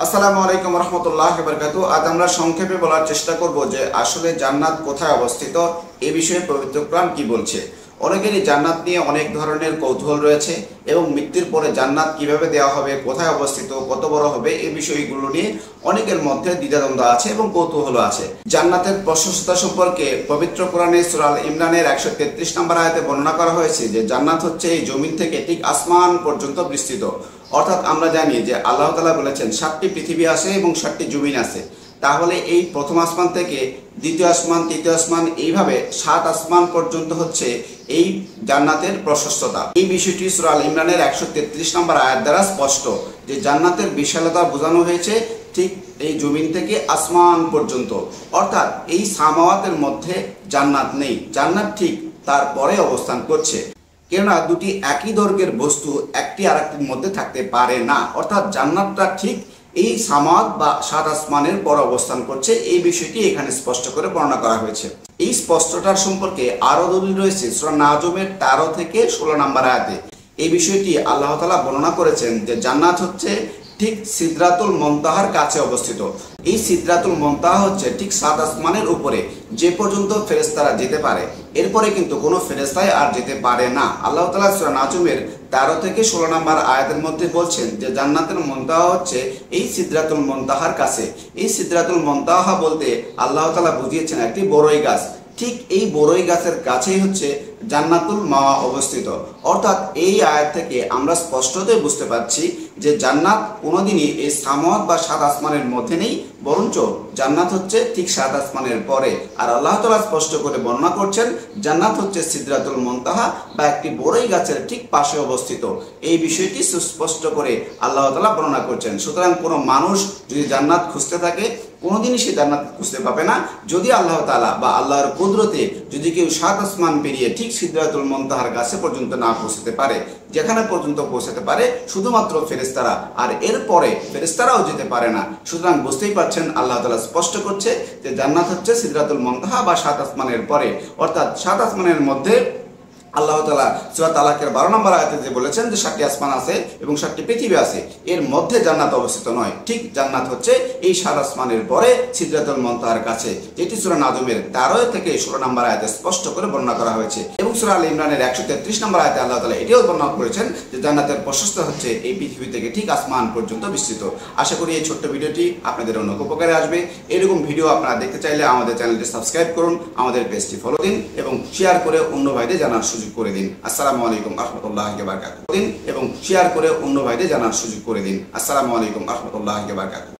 আসসালামু আলাইকুম রহমতুল্লাহি ওয়া বারাকাতুহু। আজ আমরা সংক্ষেপে বলার চেষ্টা করব যে আসলে জান্নাত কোথায় অবস্থিত, এ বিষয়ে পবিত্র কোরআন কি বলছে। অনেকেরই জান্নাত নিয়ে অনেক ধরনের কৌতূহল রয়েছে এবং মৃত্যুর পরে জান্নাত কিভাবে দেওয়া হবে, কোথায় অবস্থিত, কত বড় হবে, এই বিষয়গুলো নিয়ে অনেকের মধ্যে দ্বিধাদ্বন্দ্ব আছে এবং কৌতূহল আছে। জান্নাতের প্রশস্ততা সম্পর্কে পবিত্র কোরআনে সূরা আল ইমরানের 133 নম্বর আয়াতে বর্ণনা করা হয়েছে যে জান্নাত হচ্ছে এই জমিন থেকে ঠিক আসমান পর্যন্ত বিস্তৃত। অর্থাৎ আমরা জানি যে আল্লাহ তাআলা বলেছেন 7টি পৃথিবী আছে এবং 7টি জমিন আছে। তাহলে এই প্রথম আসমান থেকে দ্বিতীয় আসমান, তৃতীয় আসমান, এইভাবে 7 আসমান পর্যন্ত হচ্ছে এই জান্নাতের প্রশস্ততা। এই বিষয়টি সূরা আল ইমরানের 133 নম্বর আয়াত দ্বারা স্পষ্ট যে জান্নাতের বিশালতা বোঝানো হয়েছে ঠিক এই জমিন থেকে আসমান পর্যন্ত। অর্থাৎ এই সামাওয়াতের মধ্যে জান্নাত নেই, জান্নাত ঠিক তারপরে অবস্থান করছে। কেননা দুটি একই দৈর্ঘ্যের বস্তু একটি আরেকটির মধ্যে থাকতে পারে না। অর্থাৎ জান্নাতটা ঠিক এই সামাওয়াত বা 7 আসমানের পর অবস্থান করছে, এই বিষয়টি এখানে স্পষ্ট করে বর্ণনা করা হয়েছে। এই স্পষ্টতার সম্পর্কে আরো দলিল রয়েছে সূরা নাজমের 13 থেকে 16 নম্বর আয়াতে। এই বিষয়টি আল্লাহ তাআলা বর্ণনা করেছেন যে জান্নাত হচ্ছে ঠিক সিদরাতুল মুনতাহার কাছে অবস্থিত। এই সিদরাতুল মুনতাহা হচ্ছে ঠিক 7 আসমানের উপরে, যে পর্যন্ত ফেরেশতারা যেতে পারে, এরপরে কিন্তু কোনো ফেরেশতাই আর যেতে পারে না। আল্লাহ তাআলা সূরা নাজমের 13 থেকে 16 নম্বর আয়াতের মধ্যে বলছেন যে জান্নাতের মুনতাহা হচ্ছে এই সিদরাতুল মুনতাহার কাছে। এই সিদরাতুল মুনতাহা বলতে আল্লাহ তাআলা বুঝিয়েছেন একটি বড়ই গাছ। ঠিক এই বড়ই গাছের কাছেই হচ্ছে জান্নাতুল মাওয়া অবস্থিত। অর্থাৎ এই আয়াত থেকে আমরা স্পষ্টতই বুঝতে পারছি যে জান্নাত কোনোদিনই এই সামাওয়াত বা 7 আসমানের মধ্যে নেই, বরঞ্চ জান্নাত হচ্ছে ঠিক 7 আসমানের পরে। আর আল্লাহ তাআলা স্পষ্ট করে বর্ণনা করছেন জান্নাত হচ্ছে সিদরাতুল মুনতাহা বা একটি বড়ই গাছের ঠিক পাশে অবস্থিত। এই বিষয়টি সুস্পষ্ট করে আল্লাহ তাআলা বর্ণনা করছেন। সুতরাং কোনো মানুষ যদি জান্নাত খুঁজতে থাকে কোনোদিনই সে জান্নাত খুঁজতে পাবে না যদি আল্লাহ তাআলা বা আল্লাহর কুদরতে যদি কেউ 7 আসমান পেরিয়ে ঠিক সিদরাতুল মুনতাহার কাছে পর্যন্ত না পৌঁছতে পারে। যেখানে পর্যন্ত পৌঁছাতে পারে শুধুমাত্র ফেরেশতারা, আর এরপরে ফেরেশতারাও যেতে পারে না। সুতরাং বুঝতেই পারছেন আল্লাহ তাআলা স্পষ্ট করছে যে জান্নাত হচ্ছে সিদরাতুল মুনতাহা বা 7 আসমানের পরে। অর্থাৎ 7 আসমানের মধ্যে আল্লাহ তাআলা সূরা তালাকের 12 নম্বর আয়াতে যে বলেছেন যে 7টি আসমান আছে এবং 7টি পৃথিবী আছে, এর মধ্যে জান্নাত অবস্থিত নয়। ঠিক জান্নাত হচ্ছে এই 7 আসমানের পরে সিদরাতুল মুনতাহার কাছে, যেটি সূরা নাজমের 13 থেকে 16 নম্বর আয়াতে স্পষ্ট করে বর্ণনা করা হয়েছে। এবং সূরা আল ইমরানের 133 নম্বর আয়াতে আল্লাহ তাআলা এটিও বর্ণনা করেছেন যে জান্নাতের প্রশস্ত হচ্ছে এই পৃথিবী থেকে ঠিক আসমান পর্যন্ত বিস্তৃত। আশা করি এই ছোট্ট ভিডিওটি আপনাদের অনেক উপকারে আসবে। এরকম ভিডিও আপনারা দেখতে চাইলে আমাদের চ্যানেলটি সাবস্ক্রাইব করুন, আমাদের পেজটি ফলো দিন এবং শেয়ার করে অন্য ভাইদের জানার সুযোগ করে দিন। আসসালামু আলাইকুম রাহমাতুল্লাহি ওয়া বারাকাতুহু। এবং শেয়ার করে অন্য ভাইদের জানার সুযোগ করে দিন। আসসালামু আলাইকুম রাহমাতুল্লাহি ওয়া বারাকাতুহু।